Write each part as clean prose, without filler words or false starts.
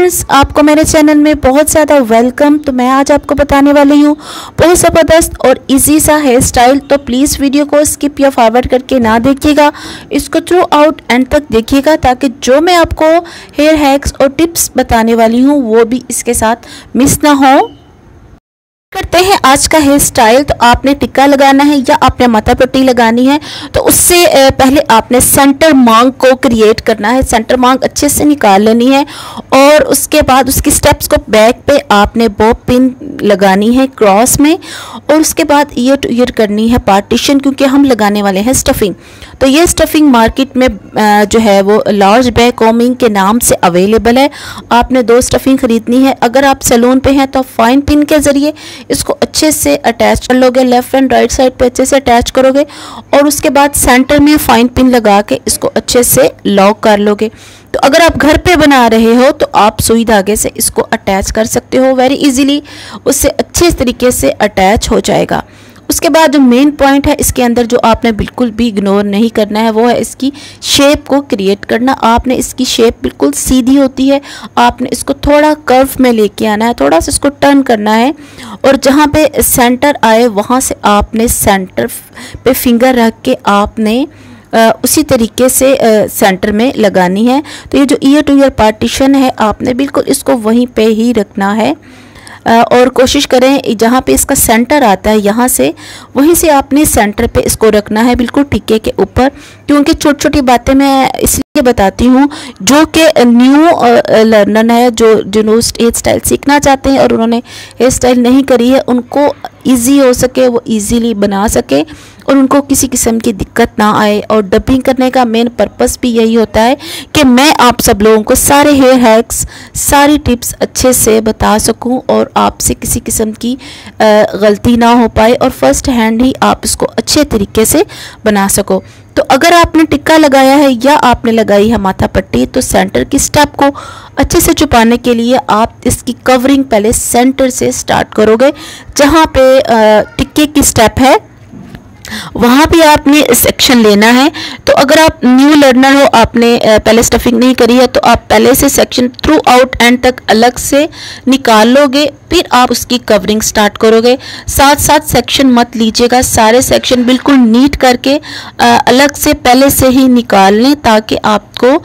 Friends, आपको मेरे channel में बहुत ज़्यादा वेलकम। तो मैं आज आपको बताने वाली हूँ बहुत ज़बरदस्त और इजी सा हेयर स्टाइल। तो प्लीज़ वीडियो को स्किप या फॉरवर्ड करके ना देखिएगा, इसको थ्रू आउट एंड तक देखिएगा ताकि जो मैं आपको हेयर हैक्स और टिप्स बताने वाली हूँ वो भी इसके साथ मिस ना हो। करते हैं आज का हेयर स्टाइल। तो आपने टिक्का लगाना है या आपने माथा पट्टी लगानी है, तो उससे पहले आपने सेंटर मांग को क्रिएट करना है। सेंटर मांग अच्छे से निकाल लेनी है और उसके बाद उसकी स्टेप्स को बैक पे आपने बॉब पिन लगानी है क्रॉस में, और उसके बाद ईयर टू ईयर करनी है पार्टीशन, क्योंकि हम लगाने वाले हैं स्टफिंग। तो ये स्टफिंग मार्केट में जो है वो लार्ज बैक कॉमिंग के नाम से अवेलेबल है। आपने 2 स्टफिंग खरीदनी है। अगर आप सैलून पे हैं तो फाइन पिन के ज़रिए इसको अच्छे से अटैच कर लोगे, लेफ्ट एंड राइट साइड पे अच्छे से अटैच करोगे और उसके बाद सेंटर में फाइन पिन लगा के इसको अच्छे से लॉक कर लोगे। तो अगर आप घर पे बना रहे हो तो आप सुई धागे से इसको अटैच कर सकते हो वेरी इजीली, उससे अच्छे तरीके से अटैच हो जाएगा। उसके बाद जो मेन पॉइंट है इसके अंदर जो आपने बिल्कुल भी इग्नोर नहीं करना है वो है इसकी शेप को क्रिएट करना। आपने इसकी शेप बिल्कुल सीधी होती है, आपने इसको थोड़ा कर्व में लेके आना है, थोड़ा सा इसको टर्न करना है और जहाँ पे सेंटर आए वहाँ से आपने सेंटर पे फिंगर रख के आपने उसी तरीके से सेंटर में लगानी है। तो ये जो ईयर टू ईयर पार्टीशन है आपने बिल्कुल इसको वहीं पे ही रखना है और कोशिश करें जहाँ पे इसका सेंटर आता है यहाँ से वहीं से आपने सेंटर पे इसको रखना है, बिल्कुल टिक्के के ऊपर। क्योंकि छोटी छोटी बातें मैं इसलिए बताती हूँ जो कि न्यू लर्नर है, जो हेयर स्टाइल सीखना चाहते हैं और उन्होंने हेयर स्टाइल नहीं करी है, उनको ईजी हो सके, वो ईजीली बना सके और उनको किसी किस्म की दिक्कत ना आए। और डबिंग करने का मेन पर्पस भी यही होता है कि मैं आप सब लोगों को सारे हेयर हैक्स, सारी टिप्स अच्छे से बता सकूं और आपसे किसी किस्म की गलती ना हो पाए और फर्स्ट हैंड ही आप इसको अच्छे तरीके से बना सको। तो अगर आपने टिक्का लगाया है या आपने लगाई है माथा पट्टी, तो सेंटर की स्टेप को अच्छे से छुपाने के लिए आप इसकी कवरिंग पहले सेंटर से स्टार्ट करोगे। जहाँ पे टिक्के की स्टेप है वहाँ भी आपने सेक्शन लेना है। तो अगर आप न्यू लर्नर हो, आपने पहले स्टफिंग नहीं करी है, तो आप पहले से सेक्शन थ्रू आउट एंड तक अलग से निकाल लोगे, फिर आप उसकी कवरिंग स्टार्ट करोगे। साथ साथ सेक्शन मत लीजिएगा, सारे सेक्शन बिल्कुल नीट करके अलग से पहले से ही निकाल लें ताकि आपको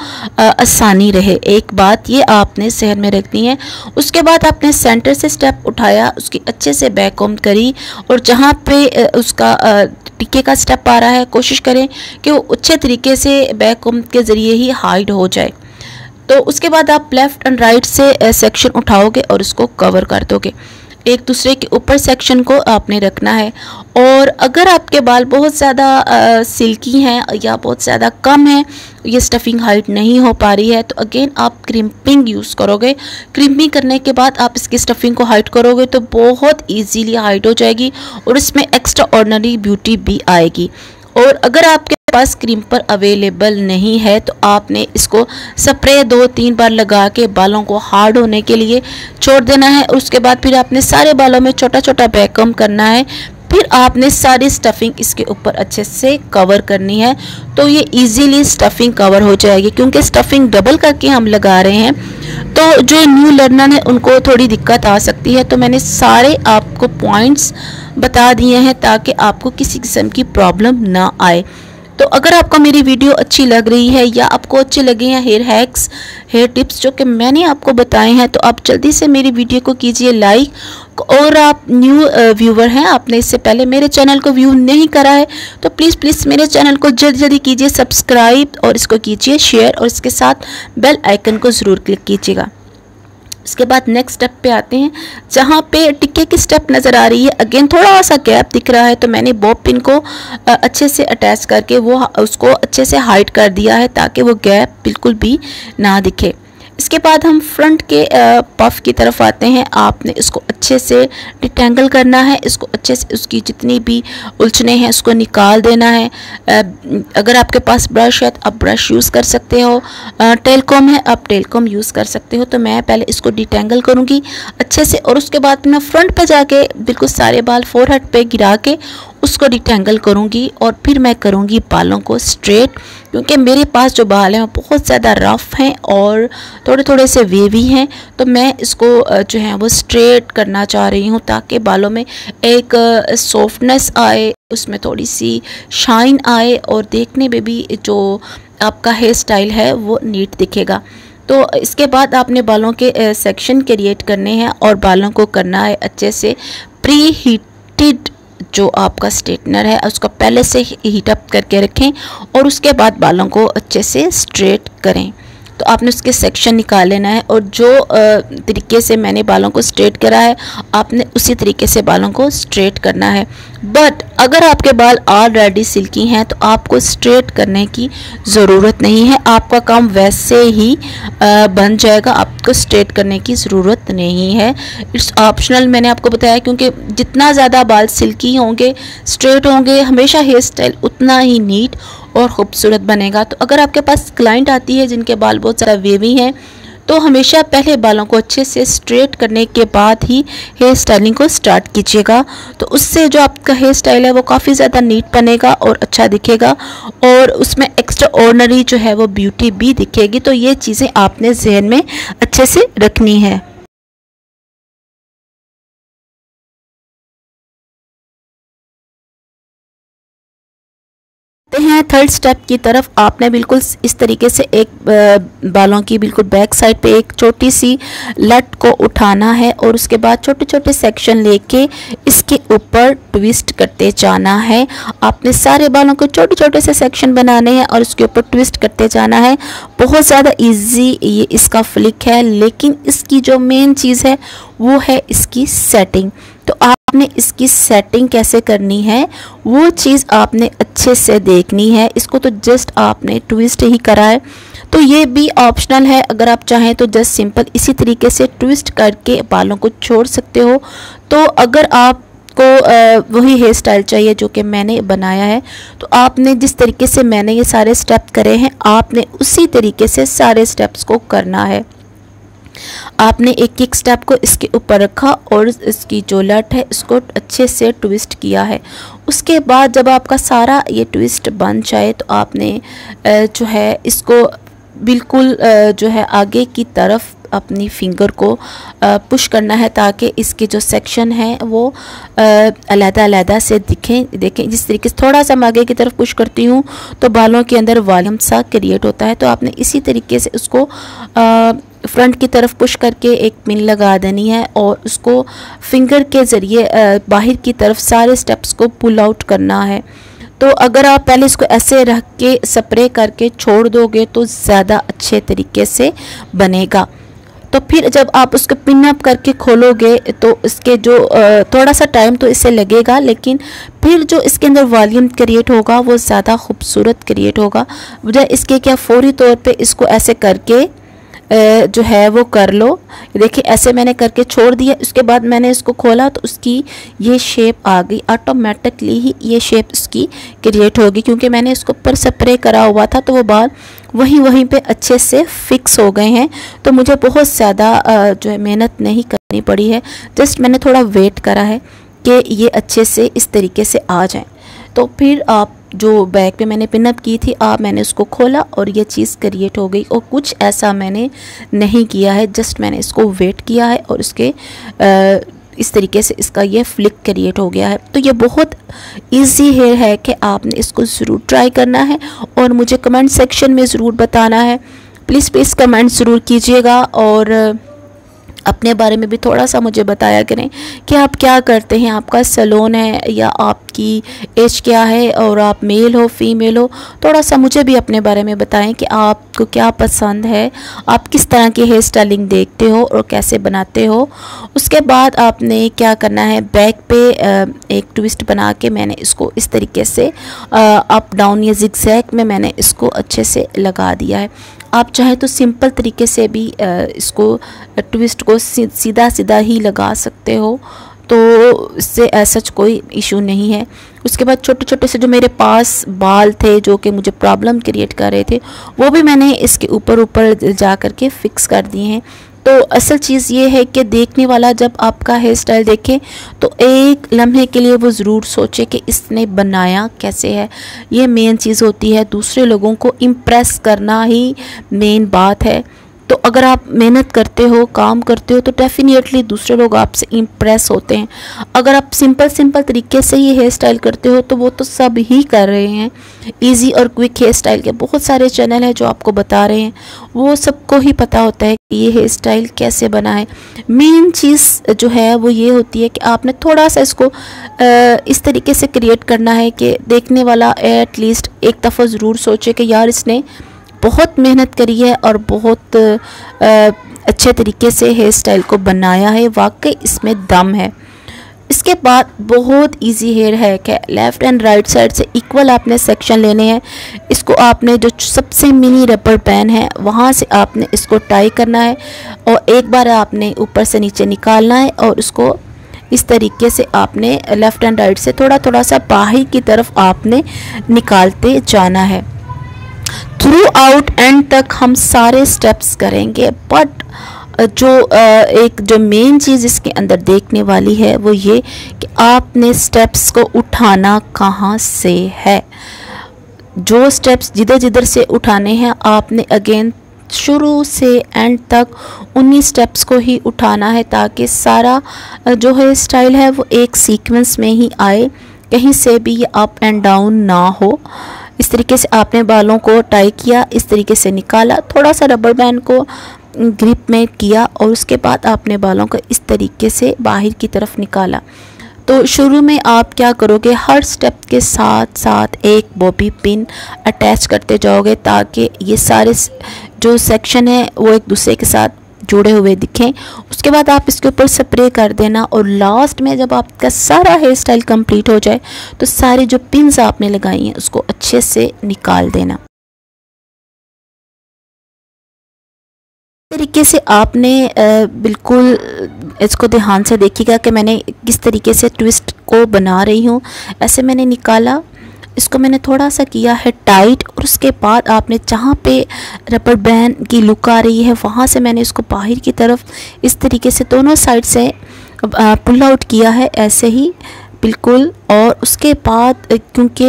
आसानी रहे। एक बात ये आपने जहन में रखनी है। उसके बाद आपने सेंटर से स्टेप उठाया, उसकी अच्छे से बैक कॉम्ब करी और जहाँ पे उसका टिक्के का स्टेप आ रहा है कोशिश करें कि वो अच्छे तरीके से बैक कॉम्ब के ज़रिए ही हाइड हो जाए। तो उसके बाद आप लेफ़्ट एंड राइट से सेक्शन उठाओगे और उसको कवर कर दोगे। एक दूसरे के ऊपर सेक्शन को आपने रखना है। और अगर आपके बाल बहुत ज़्यादा सिल्की हैं या बहुत ज़्यादा कम है, ये स्टफिंग हाइट नहीं हो पा रही है, तो अगेन आप क्रिम्पिंग यूज़ करोगे। क्रिम्पिंग करने के बाद आप इसकी स्टफिंग को हाइट करोगे तो बहुत ईजीली हाइट हो जाएगी और इसमें एक्स्ट्रा ऑर्डिनरी ब्यूटी भी आएगी। और अगर आपके पास क्रीम्पर अवेलेबल नहीं है तो आपने इसको स्प्रे 2-3 बार लगा के बालों को हार्ड होने के लिए छोड़ देना है। उसके बाद फिर आपने सारे बालों में छोटा छोटा बैककम करना है, फिर आपने सारी स्टफिंग इसके ऊपर अच्छे से कवर करनी है। तो ये इजीली स्टफिंग कवर हो जाएगी, क्योंकि स्टफिंग डबल करके हम लगा रहे हैं। तो जो न्यू लर्नर है उनको थोड़ी दिक्कत आ सकती है, तो मैंने सारे आपको पॉइंट्स बता दिए हैं ताकि आपको किसी किस्म की प्रॉब्लम ना आए। तो अगर आपको मेरी वीडियो अच्छी लग रही है या आपको अच्छे लगे हैं हेयर हैक्स, हेयर टिप्स जो कि मैंने आपको बताए हैं, तो आप जल्दी से मेरी वीडियो को कीजिए लाइक। और आप न्यू व्यूवर हैं, आपने इससे पहले मेरे चैनल को व्यू नहीं करा है, तो प्लीज़ मेरे चैनल को जल्दी जल्दी कीजिए सब्सक्राइब और इसको कीजिए शेयर और इसके साथ बेल आइकन को ज़रूर क्लिक कीजिएगा। उसके बाद नेक्स्ट स्टेप पे आते हैं, जहाँ पे टिक्के की स्टेप नज़र आ रही है। अगेन थोड़ा सा गैप दिख रहा है, तो मैंने बॉब पिन को अच्छे से अटैच करके वो उसको अच्छे से हाइड कर दिया है ताकि वो गैप बिल्कुल भी ना दिखे। इसके बाद हम फ्रंट के पफ की तरफ आते हैं। आपने इसको अच्छे से डिटेंगल करना है, इसको अच्छे से उसकी जितनी भी उलझने हैं उसको निकाल देना है। अगर आपके पास ब्रश है तो आप ब्रश यूज़ कर सकते हो, टेलकॉम है आप टेलकॉम यूज़ कर सकते हो। तो मैं पहले इसको डिटेंगल करूँगी अच्छे से और उसके बाद मैं फ्रंट पे जाके बिल्कुल सारे बाल फोरहेड पे गिरा के उसको डिटेंगल करूँगी और फिर मैं करूँगी बालों को स्ट्रेट। क्योंकि मेरे पास जो बाल हैं वो बहुत ज़्यादा रफ़ हैं और थोड़े थोड़े से वेवी हैं, तो मैं इसको जो है वो स्ट्रेट करना चाह रही हूँ ताकि बालों में एक सॉफ्टनेस आए, उसमें थोड़ी सी शाइन आए और देखने में भी जो आपका हेयर स्टाइल है वो नीट दिखेगा। तो इसके बाद आपने बालों के सेक्शन क्रिएट करने हैं और बालों को करना है अच्छे से प्री हीटेड। जो आपका स्ट्रेटनर है उसको पहले से हीट अप करके रखें और उसके बाद बालों को अच्छे से स्ट्रेट करें। तो आपने उसके सेक्शन निकाल लेना है और जो तरीके से मैंने बालों को स्ट्रेट करा है आपने उसी तरीके से बालों को स्ट्रेट करना है। बट अगर आपके बाल ऑलरेडी सिल्की हैं तो आपको स्ट्रेट करने की ज़रूरत नहीं है, आपका काम वैसे ही बन जाएगा, आपको स्ट्रेट करने की ज़रूरत नहीं है। इट्स ऑप्शनल, मैंने आपको बताया, क्योंकि जितना ज़्यादा बाल सिल्की होंगे, स्ट्रेट होंगे, हमेशा हेयर स्टाइल उतना ही नीट और ख़ूबसूरत बनेगा। तो अगर आपके पास क्लाइंट आती है जिनके बाल बहुत ज़्यादा वेवी हैं तो हमेशा पहले बालों को अच्छे से स्ट्रेट करने के बाद ही हेयर स्टाइलिंग को स्टार्ट कीजिएगा। तो उससे जो आपका हेयर स्टाइल है वो काफ़ी ज़्यादा नीट बनेगा और अच्छा दिखेगा और उसमें एक्स्ट्रा ऑर्डिनरी जो है वो ब्यूटी भी दिखेगी। तो ये चीज़ें आपने जहन में अच्छे से रखनी है। हैं थर्ड स्टेप की तरफ, आपने बिल्कुल इस तरीके से एक बालों की बिल्कुल बैक साइड पे एक छोटी सी लट को उठाना है और उसके बाद छोटे छोटे सेक्शन लेके इसके ऊपर ट्विस्ट करते जाना है। आपने सारे बालों को छोटे छोटे से सेक्शन बनाने हैं और उसके ऊपर ट्विस्ट करते जाना है। बहुत ज़्यादा इजी ये इसका फ्लिक है, लेकिन इसकी जो मेन चीज़ है वो है इसकी सेटिंग। तो आपने इसकी सेटिंग कैसे करनी है वो चीज़ आपने अच्छे से देखनी है। इसको तो जस्ट आपने ट्विस्ट ही करा है, तो ये भी ऑप्शनल है। अगर आप चाहें तो जस्ट सिंपल इसी तरीके से ट्विस्ट करके बालों को छोड़ सकते हो। तो अगर आपको वही हेयर स्टाइल चाहिए जो कि मैंने बनाया है, तो आपने जिस तरीके से मैंने ये सारे स्टेप करे हैं आपने उसी तरीके से सारे स्टेप्स को करना है। आपने एक एक स्टेप को इसके ऊपर रखा और इसकी जो लट है इसको अच्छे से ट्विस्ट किया है। उसके बाद जब आपका सारा ये ट्विस्ट बन जाए तो आपने जो है इसको बिल्कुल जो है आगे की तरफ अपनी फिंगर को पुश करना है ताकि इसके जो सेक्शन हैं वो अलग-अलग से देखें। जिस तरीके से थोड़ा सा मैं आगे की तरफ पुश करती हूँ तो बालों के अंदर वॉल्यूम सा क्रिएट होता है। तो आपने इसी तरीके से उसको फ्रंट की तरफ पुश करके एक पिन लगा देनी है और उसको फिंगर के ज़रिए बाहर की तरफ सारे स्टेप्स को पुल आउट करना है। तो अगर आप पहले इसको ऐसे रख के स्प्रे करके छोड़ दोगे तो ज़्यादा अच्छे तरीके से बनेगा। तो फिर जब आप उसको पिन अप करके खोलोगे तो इसके जो थोड़ा सा टाइम तो इससे लगेगा, लेकिन फिर जो इसके अंदर वॉल्यूम क्रिएट होगा वो ज़्यादा खूबसूरत क्रिएट होगा। बजाय इसके क्या फौरी तौर पे इसको ऐसे करके जो है वो कर लो। देखिए ऐसे मैंने करके छोड़ दिया, उसके बाद मैंने इसको खोला तो उसकी ये शेप आ गई, ऑटोमेटिकली ही ये शेप इसकी क्रिएट होगी क्योंकि मैंने इसको ऊपर स्प्रे करा हुआ था तो वो बाल वहीं पे अच्छे से फिक्स हो गए हैं। तो मुझे बहुत ज़्यादा जो है मेहनत नहीं करनी पड़ी है, जस्ट मैंने थोड़ा वेट करा है कि ये अच्छे से इस तरीके से आ जाएं। तो फिर आप जो बैक पे मैंने पिनअप की थी मैंने उसको खोला और ये चीज़ क्रिएट हो गई। और कुछ ऐसा मैंने नहीं किया है, जस्ट मैंने इसको वेट किया है और उसके इस तरीके से इसका ये फ्लिक क्रिएट हो गया है। तो ये बहुत इजी हेयर है कि आपने इसको ज़रूर ट्राई करना है और मुझे कमेंट सेक्शन में ज़रूर बताना है। प्लीज़ कमेंट ज़रूर कीजिएगा और अपने बारे में भी थोड़ा सा मुझे बताया करें कि आप क्या करते हैं, आपका सैलून है या आपकी एज क्या है और आप मेल हो फीमेल हो। थोड़ा सा मुझे भी अपने बारे में बताएं कि आपको क्या पसंद है, आप किस तरह की हेयर स्टाइलिंग देखते हो और कैसे बनाते हो। उसके बाद आपने क्या करना है, बैक पे एक ट्विस्ट बना के मैंने इसको इस तरीके से अप डाउन या जिगजैग में मैंने इसको अच्छे से लगा दिया है। आप चाहे तो सिंपल तरीके से भी इसको ट्विस्ट को सीधा ही लगा सकते हो, तो इससे सच कोई इशू नहीं है। उसके बाद छोटे छोटे से जो मेरे पास बाल थे जो कि मुझे प्रॉब्लम क्रिएट कर रहे थे वो भी मैंने इसके ऊपर जा कर के फिक्स कर दिए हैं। तो असल चीज़ ये है कि देखने वाला जब आपका हेयर स्टाइल देखे तो एक लम्हे के लिए वो ज़रूर सोचे कि इसने बनाया कैसे है। ये मेन चीज़ होती है, दूसरे लोगों को इम्प्रेस करना ही मेन बात है। तो अगर आप मेहनत करते हो, काम करते हो, तो डेफिनेटली दूसरे लोग आपसे इम्प्रेस होते हैं। अगर आप सिंपल तरीके से ही हेयर स्टाइल करते हो तो वो तो सब ही कर रहे हैं। इजी और क्विक हेयर स्टाइल के बहुत सारे चैनल हैं जो आपको बता रहे हैं, वो सबको ही पता होता है कि ये हेयर स्टाइल कैसे बना है। मेन चीज़ जो है वो ये होती है कि आपने थोड़ा सा इसको इस तरीके से क्रिएट करना है कि देखने वाला एटलीस्ट एक दफ़ा ज़रूर सोचे कि यार इसने बहुत मेहनत करी है और बहुत अच्छे तरीके से हेयर स्टाइल को बनाया है, वाकई इसमें दम है। इसके बाद बहुत इजी हेयर हैक है। लेफ़्ट एंड राइट साइड से इक्वल आपने सेक्शन लेने हैं। इसको आपने जो सबसे मिनी रबर बैंड है वहाँ से आपने इसको टाई करना है और एक बार आपने ऊपर से नीचे निकालना है और उसको इस तरीके से आपने लेफ़्ट एंड राइट से थोड़ा सा बाहर की तरफ आपने निकालते जाना है। थ्रू आउट एंड तक हम सारे स्टेप्स करेंगे, बट जो मेन चीज़ इसके अंदर देखने वाली है वो ये कि आपने स्टेप्स को उठाना कहाँ से है। जो स्टेप्स जिधर से उठाने हैं आपने अगेन शुरू से एंड तक उन्हीं स्टेप्स को ही उठाना है, ताकि सारा जो हेयर स्टाइल है वो एक सीक्वेंस में ही आए, कहीं से भी ये अप एंड डाउन ना हो। इस तरीके से आपने बालों को टाई किया, इस तरीके से निकाला, थोड़ा सा रबर बैंड को ग्रिप में किया और उसके बाद आपने बालों को इस तरीके से बाहर की तरफ निकाला। तो शुरू में आप क्या करोगे, हर स्टेप के साथ साथ एक बॉबी पिन अटैच करते जाओगे ताकि ये सारे जो सेक्शन है वो एक दूसरे के साथ जुड़े हुए दिखें। उसके बाद आप इसके ऊपर स्प्रे कर देना और लास्ट में जब आपका सारा हेयर स्टाइल कंप्लीट हो जाए तो सारी जो पिन्स आपने लगाई हैं उसको अच्छे से निकाल देना। तरीके से आपने बिल्कुल इसको ध्यान से देखिएगा कि मैंने किस तरीके से ट्विस्ट को बना रही हूँ। ऐसे मैंने निकाला, इसको मैंने थोड़ा सा किया है टाइट और उसके बाद आपने जहाँ पे रबर बैंड की लुक आ रही है वहाँ से मैंने इसको बाहर की तरफ इस तरीके से दोनों साइड से पुल आउट किया है, ऐसे ही बिल्कुल। और उसके बाद क्योंकि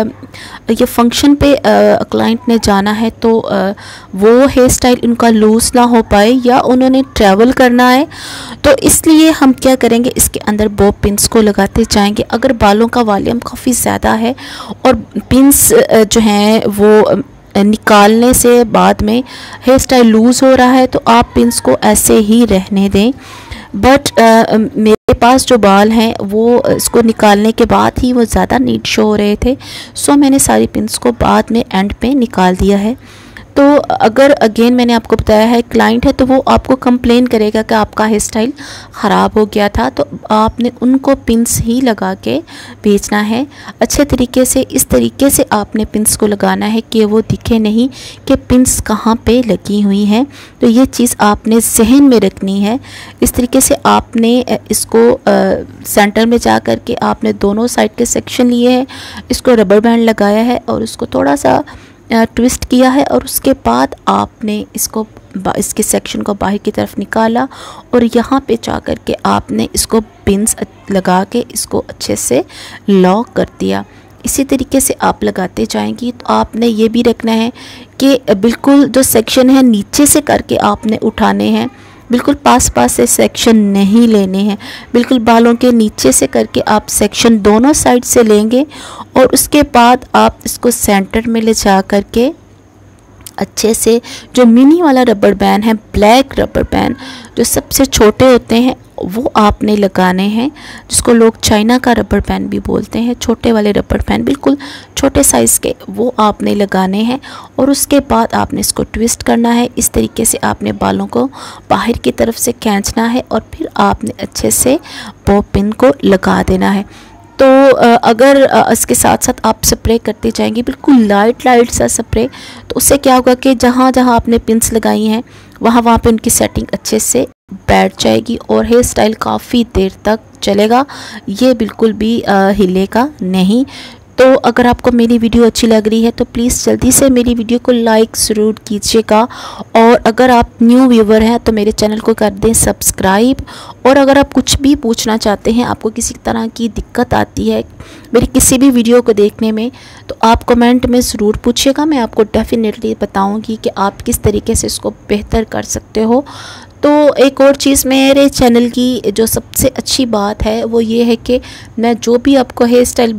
ये फंक्शन पे क्लाइंट ने जाना है तो वो हेयर स्टाइल उनका लूज़ ना हो पाए या उन्होंने ट्रैवल करना है, तो इसलिए हम क्या करेंगे, इसके अंदर बॉब पिन्स को लगाते जाएंगे। अगर बालों का वॉल्यूम काफ़ी ज़्यादा है और पिन्स जो हैं वो निकालने से बाद में हेयर स्टाइल लूज़ हो रहा है तो आप पिन्स को ऐसे ही रहने दें। बट मेरे पास जो बाल हैं वो इसको निकालने के बाद ही वो ज़्यादा नीट शो हो रहे थे, सो मैंने सारी पिन्स को बाद में एंड पे निकाल दिया है। तो अगर अगेन मैंने आपको बताया है क्लाइंट है तो वो आपको कंप्लेन करेगा कि आपका हेयर स्टाइल ख़राब हो गया था, तो आपने उनको पिन्स ही लगा के भेजना है अच्छे तरीके से। इस तरीके से आपने पिन्स को लगाना है कि वो दिखे नहीं कि पिन्स कहाँ पे लगी हुई हैं, तो ये चीज़ आपने जहन में रखनी है। इस तरीके से आपने इसको सेंटर में जा कर के आपने दोनों साइड के सेक्शन लिए हैं, इसको रबर बैंड लगाया है और उसको थोड़ा सा ट्विस्ट किया है और उसके बाद आपने इसके सेक्शन को बाहर की तरफ निकाला और यहाँ पे जा कर के आपने इसको पिन्स लगा के इसको अच्छे से लॉक कर दिया। इसी तरीके से आप लगाते जाएंगी। तो आपने ये भी रखना है कि बिल्कुल जो सेक्शन है नीचे से करके आपने उठाने हैं, बिल्कुल पास से सेक्शन नहीं लेने हैं, बिल्कुल बालों के नीचे से करके आप सेक्शन दोनों साइड से लेंगे और उसके बाद आप इसको सेंटर में ले जा करके अच्छे से जो मिनी वाला रबर बैंड है, ब्लैक रबर बैंड जो सबसे छोटे होते हैं वो आपने लगाने हैं, जिसको लोग चाइना का रबर बैंड भी बोलते हैं, छोटे वाले रबर बैंड बिल्कुल छोटे साइज़ के, वो आपने लगाने हैं। और उसके बाद आपने इसको ट्विस्ट करना है। इस तरीके से आपने बालों को बाहर की तरफ से खींचना है और फिर आपने अच्छे से बॉब पिन को लगा देना है। तो अगर इसके साथ साथ आप स्प्रे करते जाएंगे, बिल्कुल लाइट सा स्प्रे, तो उससे क्या होगा कि जहाँ जहाँ आपने पिन्स लगाई हैं वहाँ पे उनकी सेटिंग अच्छे से बैठ जाएगी और हेयर स्टाइल काफ़ी देर तक चलेगा, ये बिल्कुल भी हिलेगा नहीं। तो अगर आपको मेरी वीडियो अच्छी लग रही है तो प्लीज़ जल्दी से मेरी वीडियो को लाइक ज़रूर कीजिएगा। और अगर आप न्यू व्यूवर हैं तो मेरे चैनल को कर दें सब्सक्राइब। और अगर आप कुछ भी पूछना चाहते हैं, आपको किसी तरह की दिक्कत आती है मेरी किसी भी वीडियो को देखने में, तो आप कमेंट में ज़रूर पूछिएगा। मैं आपको डेफिनेटली बताऊँगी कि आप किस तरीके से इसको बेहतर कर सकते हो। तो एक और चीज़ मेरे चैनल की जो सबसे अच्छी बात है वो ये है कि मैं जो भी आपको हेयर स्टाइल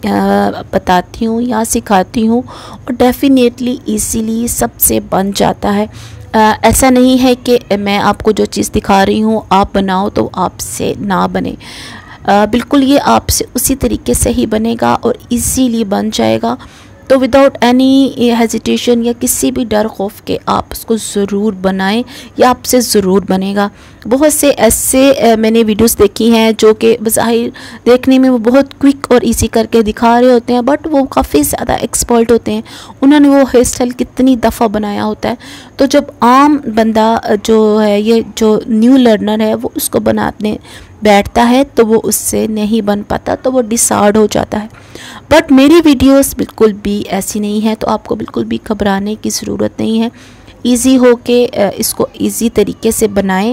बताती हूँ या सिखाती हूँ और डेफिनेटली इजीली सबसे बन जाता है। ऐसा नहीं है कि मैं आपको जो चीज़ दिखा रही हूँ आप बनाओ तो आपसे ना बने। बिल्कुल ये आपसे उसी तरीके से ही बनेगा और इजीली बन जाएगा। तो विदाउट एनी हेजिटेशन या किसी भी डर खौफ के आप उसको ज़रूर बनाएं, या आपसे ज़रूर बनेगा। बहुत से ऐसे मैंने वीडियोस देखी हैं जो कि बज़ाहिर देखने में वो बहुत क्विक और इजी करके दिखा रहे होते हैं, बट वो काफ़ी ज़्यादा एक्सपर्ट होते हैं। उन्होंने वो हेयर स्टाइल कितनी दफ़ा बनाया होता है। तो जब आम बंदा जो है, ये जो न्यू लर्नर है, वो उसको बनाने बैठता है तो वो उससे नहीं बन पाता, तो वो डिसऑर्डर हो जाता है। बट मेरी वीडियोस बिल्कुल भी ऐसी नहीं है, तो आपको बिल्कुल भी घबराने की ज़रूरत नहीं है। इजी हो के इसको इजी तरीके से बनाएं।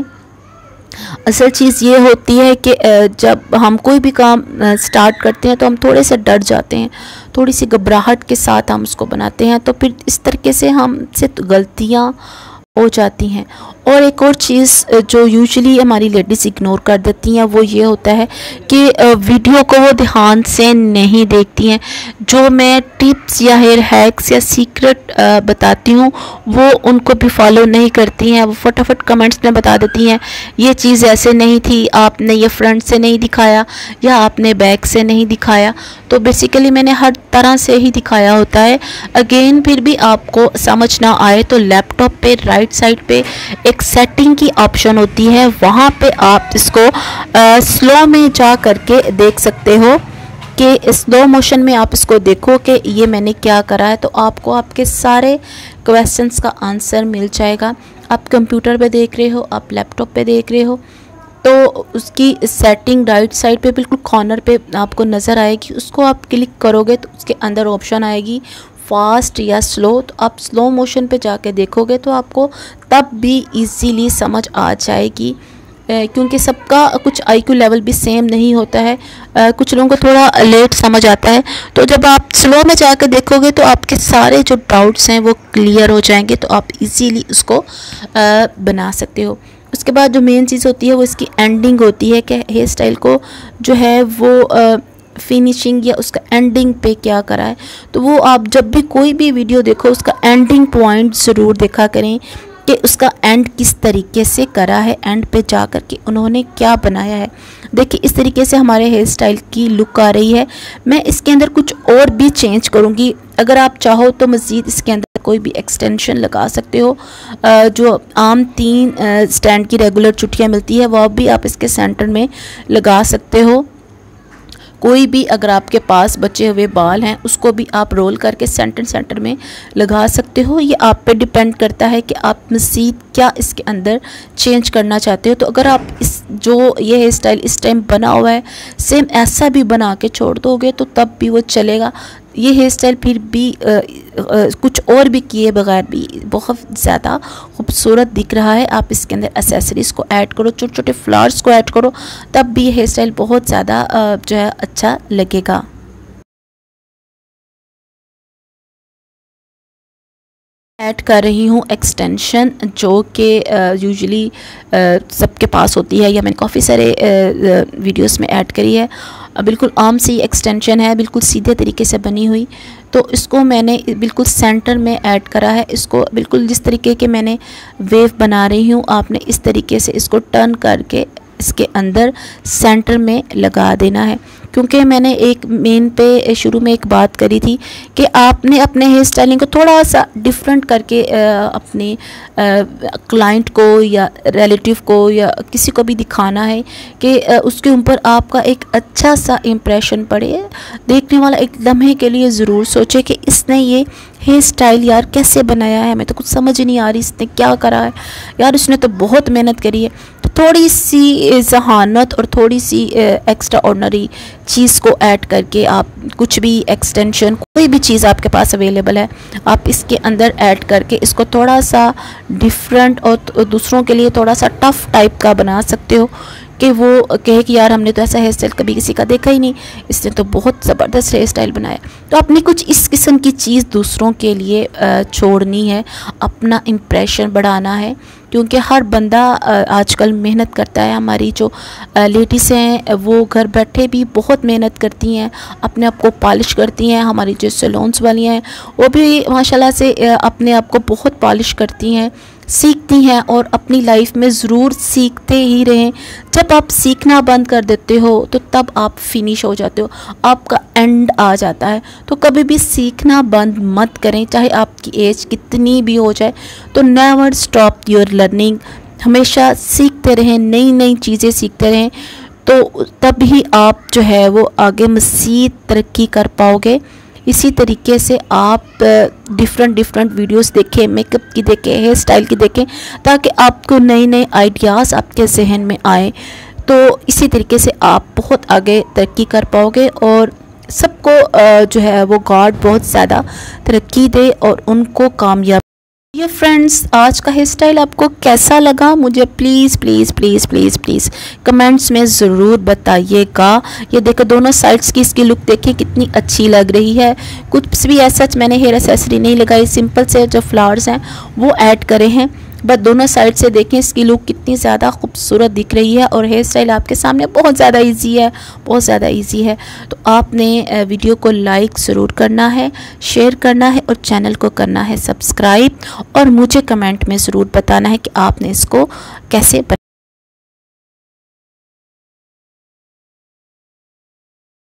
असल चीज़ ये होती है कि जब हम कोई भी काम स्टार्ट करते हैं तो हम थोड़े से डर जाते हैं, थोड़ी सी घबराहट के साथ हम उसको बनाते हैं, तो फिर इस तरीके से हमसे गलतियाँ हो जाती हैं। और एक और चीज़ जो यूजुअली हमारी लेडीज़ इग्नोर कर देती हैं वो ये होता है कि वीडियो को वो ध्यान से नहीं देखती हैं। जो मैं टिप्स या हेयर हैक्स या सीक्रेट बताती हूँ वो उनको भी फॉलो नहीं करती हैं। वो फटाफट कमेंट्स में बता देती हैं ये चीज़ ऐसे नहीं थी, आपने ये फ्रंट से नहीं दिखाया या आपने बैक से नहीं दिखाया। तो बेसिकली मैंने हर तरह से ही दिखाया होता है। अगेन फिर भी आपको समझ ना आए तो लैपटॉप पे राइट साइड पे एक सेटिंग की ऑप्शन होती है, वहाँ पे आप इसको स्लो में जा करके देख सकते हो कि स्लो मोशन में आप इसको देखो कि ये मैंने क्या करा है, तो आपको आपके सारे क्वेश्चंस का आंसर मिल जाएगा। आप कंप्यूटर पे देख रहे हो, आप लैपटॉप पे देख रहे हो, तो उसकी सेटिंग राइट साइड पे बिल्कुल कॉर्नर पे आपको नज़र आएगी। उसको आप क्लिक करोगे तो उसके अंदर ऑप्शन आएगी फास्ट या स्लो। तो आप स्लो मोशन पे जाके देखोगे तो आपको तब भी इजीली समझ आ जाएगी, क्योंकि सबका कुछ आईक्यू लेवल भी सेम नहीं होता है। कुछ लोगों को थोड़ा लेट समझ आता है। तो जब आप स्लो में जाकर देखोगे तो आपके सारे जो डाउट्स हैं वो क्लियर हो जाएंगे, तो आप इजीली उसको बना सकते हो। उसके बाद जो मेन चीज़ होती है वो इसकी एंडिंग होती है कि हेयर स्टाइल को जो है वो फिनिशिंग या उसका एंडिंग पे क्या करा है। तो वो आप जब भी कोई भी वीडियो देखो उसका एंडिंग पॉइंट ज़रूर देखा करें कि उसका एंड किस तरीके से करा है, एंड पे जा कर के उन्होंने क्या बनाया है। देखिए इस तरीके से हमारे हेयर स्टाइल की लुक आ रही है। मैं इसके अंदर कुछ और भी चेंज करूँगी। अगर आप चाहो तो मज़ीद इसके अंदर कोई भी एक्सटेंशन लगा सकते हो। जो आम 3 स्टैंड की रेगुलर चुटियाँ मिलती है वो भी आप इसके सेंटर में लगा सकते हो। कोई भी अगर आपके पास बचे हुए बाल हैं उसको भी आप रोल करके सेंटर में लगा सकते हो। ये आप पे डिपेंड करता है कि आप मज़ीद क्या इसके अंदर चेंज करना चाहते हो। तो अगर आप इस जो ये हेयर स्टाइल इस टाइम बना हुआ है सेम ऐसा भी बना के छोड़ दोगे तो तब भी वो चलेगा। ये हेयर स्टाइल फिर भी कुछ और भी किए बगैर भी बहुत ज़्यादा खूबसूरत दिख रहा है। आप इसके अंदर एसेसरीज को ऐड करो, छोटे छोटे फ्लावर्स को ऐड करो, तब भी ये हेयर स्टाइल बहुत ज़्यादा जो है अच्छा लगेगा। ऐड कर रही हूँ एक्सटेंशन जो कि यूजुअली सबके पास होती है, या मैंने काफ़ी सारे वीडियोस में ऐड करी है। बिल्कुल आम सी एक्सटेंशन है, बिल्कुल सीधे तरीके से बनी हुई। तो इसको मैंने बिल्कुल सेंटर में ऐड करा है। इसको बिल्कुल जिस तरीके के मैंने वेव बना रही हूँ आपने इस तरीके से इसको टर्न करके इसके अंदर सेंटर में लगा देना है। क्योंकि मैंने एक मेन पे शुरू में एक बात करी थी कि आपने अपने हेयर स्टाइलिंग को थोड़ा सा डिफरेंट करके अपने क्लाइंट को या रिलेटिव को या किसी को भी दिखाना है कि उसके ऊपर आपका एक अच्छा सा इम्प्रेशन पड़े। देखने वाला एक लम्हे के लिए ज़रूर सोचे कि इसने ये हेयर स्टाइल यार कैसे बनाया है, मैं तो कुछ समझ ही नहीं आ रही इसने क्या करा है यार। उसने तो बहुत मेहनत करी है। तो थोड़ी सी जहानत और थोड़ी सी एक्स्ट्रा ऑर्डनरी चीज़ को ऐड करके आप कुछ भी एक्सटेंशन, कोई भी चीज़ आपके पास अवेलेबल है, आप इसके अंदर ऐड करके इसको थोड़ा सा डिफरेंट और दूसरों के लिए थोड़ा सा टफ टाइप का बना सकते हो कि वो कहे कि यार हमने तो ऐसा हेयर स्टाइल कभी किसी का देखा ही नहीं, इसने तो बहुत ज़बरदस्त हेयर स्टाइल बनाया। तो आपने कुछ इस किस्म की चीज़ दूसरों के लिए छोड़नी है, अपना इम्प्रेशन बढ़ाना है, क्योंकि हर बंदा आजकल मेहनत करता है। हमारी जो लेडीज़ हैं वो घर बैठे भी बहुत मेहनत करती हैं, अपने आप को पॉलिश करती हैं। हमारी जो सैलून्स वाली हैं वो भी माशाल्लाह से अपने आप को बहुत पॉलिश करती हैं, सीखती हैं और अपनी लाइफ में ज़रूर सीखते ही रहें। जब आप सीखना बंद कर देते हो तो तब आप फिनिश हो जाते हो, आपका एंड आ जाता है। तो कभी भी सीखना बंद मत करें, चाहे आपकी एज कितनी भी हो जाए। तो नेवर स्टॉप योर लर्निंग, हमेशा सीखते रहें, नई नई चीज़ें सीखते रहें, तो तब ही आप जो है वो आगे मज़ीद तरक्की कर पाओगे। इसी तरीके से आप डिफरेंट वीडियोस देखें, मेकअप की देखें, हेयर स्टाइल की देखें, ताकि आपको नए नए आइडियाज़ आपके जहन में आए। तो इसी तरीके से आप बहुत आगे तरक्की कर पाओगे और सबको जो है वो गॉड बहुत ज़्यादा तरक्की दे और उनको कामयाब। ये फ्रेंड्स, आज का हेयर स्टाइल आपको कैसा लगा मुझे please please please please please comments में ज़रूर बताइएगा। ये देखो दोनों साइड्स की इसकी लुक देखिए कितनी अच्छी लग रही है। कुछ भी ऐसा मैंने हेयर एक्सेसरी नहीं लगाई, सिंपल से जो फ्लावर्स हैं वो ऐड करे हैं, बस दोनों साइड से देखें इसकी लुक कितनी ज़्यादा खूबसूरत दिख रही है। और हेयर स्टाइल आपके सामने बहुत ज़्यादा इजी है, बहुत ज़्यादा इजी है। तो आपने वीडियो को लाइक ज़रूर करना है, शेयर करना है और चैनल को करना है सब्सक्राइब, और मुझे कमेंट में ज़रूर बताना है कि आपने इसको कैसे